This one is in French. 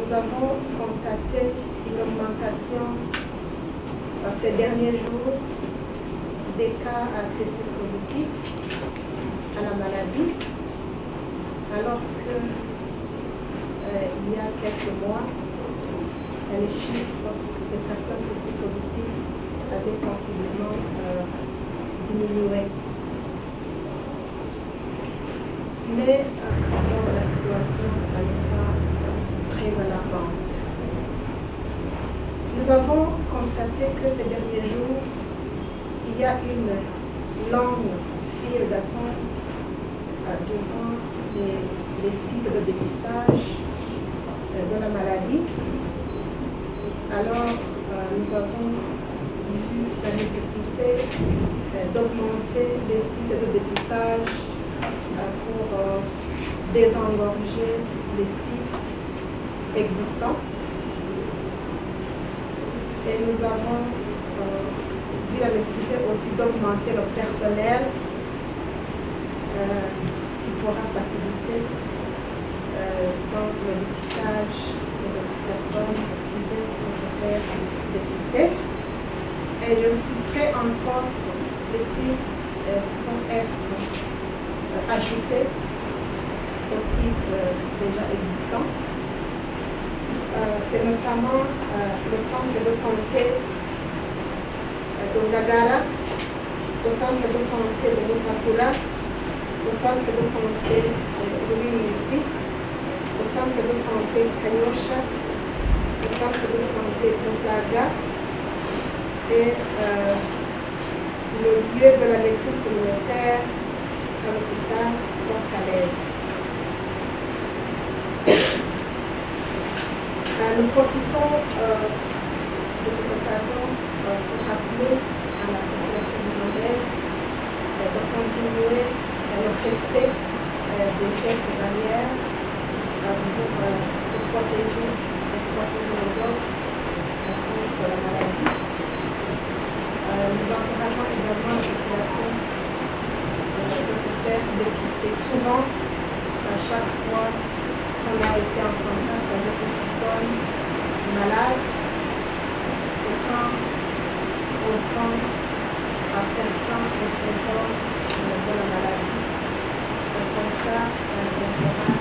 nous avons constaté une augmentation ces derniers jours des cas testés positifs à la maladie, alors que il y a quelques mois, les chiffres de personnes testées positives avaient sensiblement diminué. Mais la situation n'est pas très alarmante. Nous avons constaté que ces derniers jours, il y a une longue file d'attente devant les sites de dépistage de la maladie. Alors, nous avons vu la nécessité d'augmenter les sites de dépistage pour désengorger les sites existants. Et nous avons vu la nécessité aussi d'augmenter le personnel qui pourra faciliter donc le dépistage de personnes qui viennent pour se faire dépister. Et je citerai entre autres les sites qui vont être ajoutés aux sites déjà existants. C'est notamment le centre de santé de Ngagara, le centre de santé de Mutakura, le centre de santé de Ruinyisi, le centre de santé Kanyosha, le centre de santé de Saga et le lieu de la médecine communautaire à l'hôpital Port-Calais. Nous profitons de cette occasion pour rappeler à la population burundaise de continuer le respect des gestes barrières pour se protéger et protéger les autres contre la maladie. Nous encourageons également la population de se faire dépister souvent, à chaque fois qu'on a été en contact avec une personne malade, ou quand on sent certains symptômes de la maladie. Et comme ça, on pourra